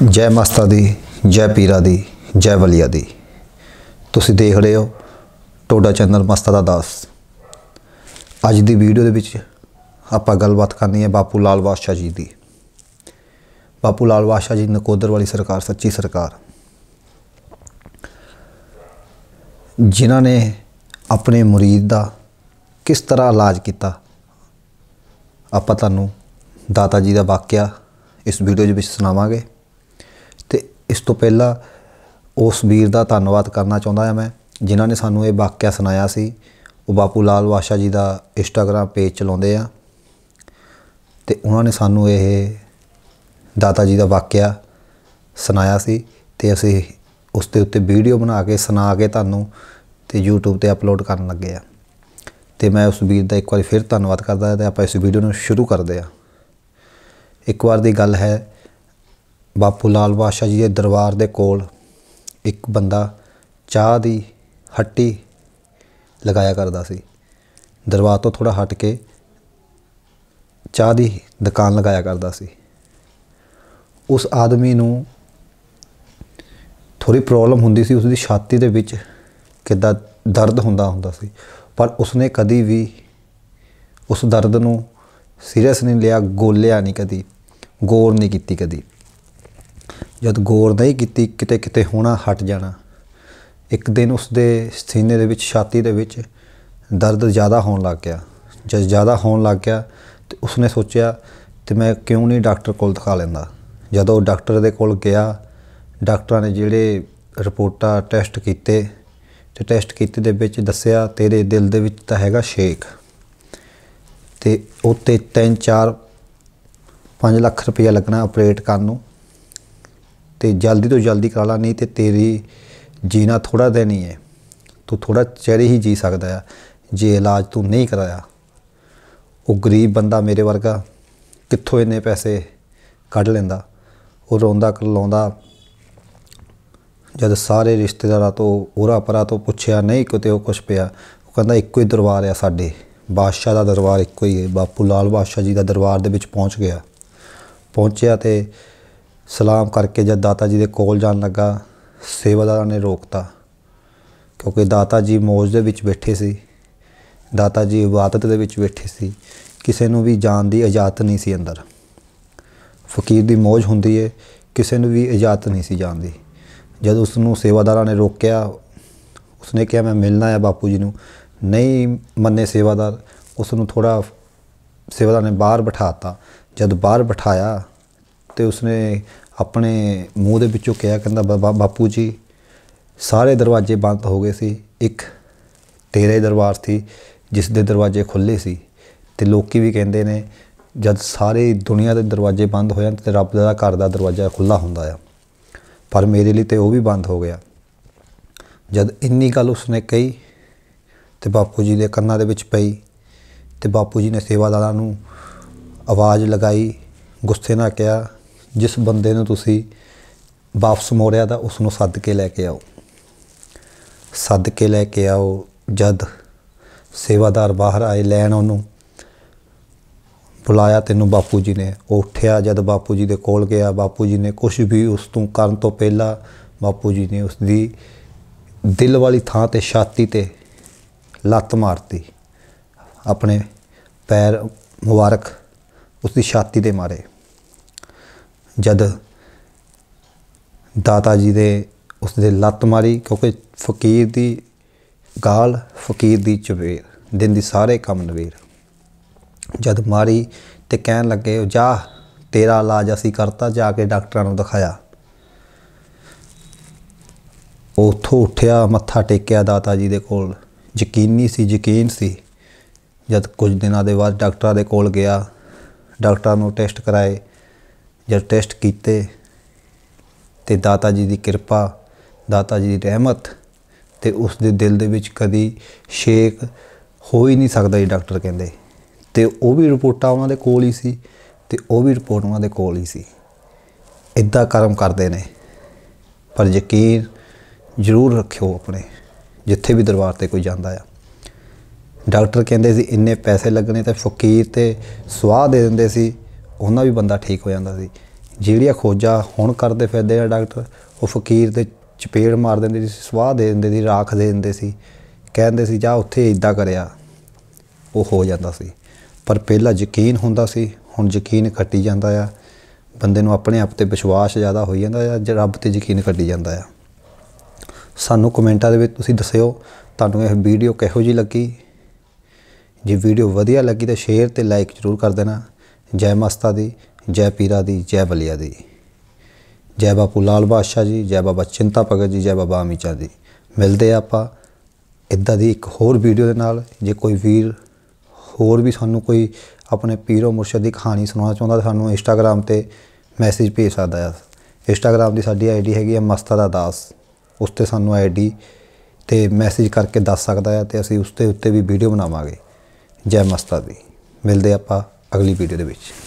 जय मास्ता दी, जय पीरा दी, जय वलिया दी। तुसी देख रहे हो टोडा चैनल मास्ता दा दास। अज दी वीडियो दे विच आपां गलबात करनी है बापू लाल बादशाह जी दी। बापू लाल बादशाह जी नकोदर वाली सरकार, सच्ची सरकार, जिन्हां ने अपने मुरीद दा किस तरह इलाज किया। आपां तुहानूं दाता जी दा वाकिया इस वीडियो दे विच सुणावांगे। ते इस तो पहला उस वीर दा धन्नवाद करना चाहुंदा मैं जिन्हां ने सानूं ये वाकिया सुनाया सी। वो बापू लाल बादशाह जी दा इंस्टाग्राम पेज चलाउंदे आ ते उन्हां ने सानूं ये दाता जी दा वाकिया सुनाया सी ते असीं उस दे उत्ते वीडियो बना के सुना के तुहानूं ते यूट्यूब ते अपलोड करन लगे आ। ते मैं उस वीर दा एक बार फिर धन्नवाद करदा ते आपां इस वीडियो नूं शुरू करदे आ। एक बार दी गल है, बापू लाल बादशाह जी के दरबार दे कोल एक बंदा चाह दी हट्टी लगाया करदा सी। दरबार तो थोड़ा हट के चाह दी दुकान लगाया करदा सी। उस आदमी नूं थोड़ी प्रॉब्लम हुंदी सी, उसदी छाती दे विच किद्दां दर्द हुंदा सी, पर उसने कदी भी उस दर्द नूं सीरियस नहीं लिया, गोलिया नहीं, कदी गौर नहीं कीती। कदी जद गौर नहीं कीती किते किते होना हट जाना। एक दिन उसदे सीने दे विच छाती दे विच दर्द ज़्यादा होण लग गया। जद ज़्यादा होण लग गया तो उसने सोचा तो मैं क्यों नहीं डॉक्टर कोल दिखा लैंदा। जदों डॉक्टर दे कोल गया, डॉक्टर ने जिहड़े रिपोर्टां टैसट कीते ते टैसट कीते दे विच दस्सिया तेरे दिल दे विच तां हैगा छेक ते उत्ते 3-4-5 लाख रुपया लगना ऑपरेट करन नूं ते जल्दी तो जल्दी करा ला, नहीं तो तेरी जीना थोड़ा दिन ही है, तू थोड़ा चिर ही जी सकदा है जे इलाज तू नहीं कराया। वो गरीब बंदा मेरे वर्गा कित्थों इन्ने पैसे कढ़ लैंदा। वो रोंदा करलाउंदा। जद सारे रिश्तेदारां तो उरा परा तो पुछया नहीं किते वो कुछ पिया। वो कहंदा इक्को ही दरबार है साडे, बादशाह दा दरबार इक्को ही है। बापू लाल बादशाह जी दा दरबार दे विच पहुँच गया। पहुँचया ते सलाम करके जब दाता जी दे कोल जान लगा, सेवादार ने रोकता क्योंकि दाता जी मौज दे विच बैठे सी। दाता जी इबादत दे विच बैठे सी, किसी नूं भी जान दी इजाज़त नहीं सी अंदर। फकीर दी मौज हुंदी है, किसी नूं भी इजाज़त नहीं सी जान दी। जब उसनूं सेवादार ने रोकया, उसने कहा मैं मिलना है बापू जी नूं। नहीं मन्ने सेवादार, उसनूं थोड़ा सेवादार ने बाहर बिठाता। जब बाहर बिठाया तो उसने अपने मूँह दे विचों कहा, कहंदा बापू जी सारे दरवाजे बंद हो गए सी, एक तेरे दरबार थी जिस दे दरवाजे खुले सी। ते लोकी भी कहंदे ने जद सारी दुनिया के दरवाजे बंद हो जाण ते रब दा घर दा दरवाजा खुला हुंदा आ, पर मेरे लिए तो वह भी बंद हो गया। जद इन्नी गल उसने कही तो बापू जी दे कन्नां दे विच पई ते बापू जी ने सेवादारां नूं आवाज़ लगाई, गुस्से नाल कहा जिस बंदे नूं तुसीं वापस मोड़िया था उसनूं सद के लैके आओ। सद के लैके आओ। जद सेवादार बाहर आए लैन उन्होंने बुलाया, तेनों बापू जी ने उठ्या। जद बापू जी दे कोल गया, बापू जी ने कुछ भी उस तों करन तो पहला बापू जी ने उसदी दिल वाली थां ते छाती ते लत्त मारती। अपने पैर मुबारक उसकी छाती ते मारे। जद दाता जी ने उसदे लत्त मारी, क्योंकि फकीर दी गाल फकीर दी चबेर दिन दी सारे कम नवेर। जद मारी तो कहन लगे जा तेरा इलाज असी करता, जाके डॉक्टरां नूं दिखाया। उत्थों उठ्या, मत्था टेकिया दाता जी दे कोल। यकीन सी। जद कुछ दिनों के बाद डॉक्टर दे कोल गया, डॉक्टर नूं टेस्ट कराए। जब टेस्ट किए तो दाता जी की कृपा, दाता जी की रहमत ते उसके दिल दे विच कदी शेक हो ही नहीं सकता जी डॉक्टर कहंदे। ते वो भी रिपोर्टां उन्हां दे कोल ही सी ते वो भी रिपोर्ट उन्हां दे कोल ही सी। इद्दां कर्म करदे ने, पर यकीन जरूर रखियो अपने जिथे भी दरबार ते कोई जांदा आ। डॉक्टर कहंदे सी इन्ने पैसे लगने, तो फकीर ते सुआह दे दिंदे सी, उन्हां भी बंदा ठीक हो जाता सी। ਜਿਹੜੀਆਂ ਖੋਜਾਂ ਹੁਣ ਕਰਦੇ ਫਿਰਦੇ ਆ ਡਾਕਟਰ, ਉਹ ਫਕੀਰ ਦੇ ਚਪੇੜ ਮਾਰ ਦਿੰਦੇ ਸੀ, ਸਵਾਹ ਦੇ ਦਿੰਦੇ ਸੀ, ਰਾਖ ਦੇ ਦਿੰਦੇ ਸੀ, ਕਹਿੰਦੇ ਸੀ ਜਾ ਉੱਥੇ ਇੱਦਾਂ ਕਰਿਆ, ਉਹ ਹੋ ਜਾਂਦਾ ਸੀ। ਪਰ ਪਹਿਲਾਂ ਯਕੀਨ ਹੁੰਦਾ ਸੀ, ਹੁਣ ਯਕੀਨ ਘਟੀ ਜਾਂਦਾ ਆ। ਬੰਦੇ ਨੂੰ ਆਪਣੇ ਆਪ 'ਤੇ ਵਿਸ਼ਵਾਸ ਜ਼ਿਆਦਾ ਹੋਈ ਜਾਂਦਾ ਆ, ਰੱਬ 'ਤੇ ਯਕੀਨ ਘਟੀ ਜਾਂਦਾ ਆ। ਸਾਨੂੰ ਕਮੈਂਟਾਂ ਦੇ ਵਿੱਚ ਤੁਸੀਂ ਦੱਸਿਓ ਤੁਹਾਨੂੰ ਇਹ ਵੀਡੀਓ ਕਿਹੋ ਜਿਹੀ ਲੱਗੀ। ਜੇ ਵੀਡੀਓ ਵਧੀਆ ਲੱਗੀ ਤਾਂ ਸ਼ੇਅਰ ਅਤੇ ਲਾਈਕ ਜ਼ਰੂਰ ਕਰ ਦੇਣਾ। ਜੈ ਮਸਤਾ ਦੀ, ਜੈ ਪੀਰਾਂ ਦੀ, ਜੈ ਬਲੀਆ ਦੀ, ਜੈ ਬਾਪੂ ਲਾਲ ਬਾਦਸ਼ਾਹ ਜੀ, ਜੈ ਬਾਬਾ ਚਿੰਤਾ ਭਗਤ ਜੀ, ਜੈ ਬਾਬਾ ਅਮੀ ਚੰਦ ਜੀ। ਮਿਲਦੇ ਆ ਆਪਾਂ ਇੱਦਾਂ ਦੀ ਇੱਕ ਹੋਰ ਵੀਡੀਓ ਦੇ ਨਾਲ। ਜੇ ਕੋਈ ਵੀਰ ਹੋਰ ਵੀ ਸਾਨੂੰ ਕੋਈ ਆਪਣੇ ਪੀਰੋ ਮੁਰਸ਼ਦ ਦੀ ਕਹਾਣੀ ਸੁਣਾਉਣਾ ਚਾਹੁੰਦਾ ਤਾਂ ਸਾਨੂੰ ਇੰਸਟਾਗ੍ਰਾਮ 'ਤੇ ਮੈਸੇਜ ਭੇਜ ਸਕਦਾ ਆ। ਇੰਸਟਾਗ੍ਰਾਮ ਦੀ ਸਾਡੀ ਆਈਡੀ ਹੈਗੀ ਆ ਮਸਤਾ ਦਾ ਦਾਸ। ਉਸ 'ਤੇ ਸਾਨੂੰ ਆਈਡੀ 'ਤੇ ਮੈਸੇਜ ਕਰਕੇ ਦੱਸ ਸਕਦਾ ਆ ਅਤੇ ਅਸੀਂ ਉਸ ਦੇ ਉੱਤੇ ਵੀ ਵੀਡੀਓ ਬਣਾਵਾਂਗੇ। ਜੈ ਮਸਤਾ ਦੀ। ਮਿਲਦੇ ਆਪਾਂ ਅਗਲੀ ਵੀਡੀਓ ਦੇ ਵਿੱਚ।